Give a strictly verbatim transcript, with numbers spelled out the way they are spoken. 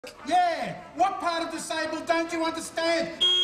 Yeah, what part of disabled don't you understand?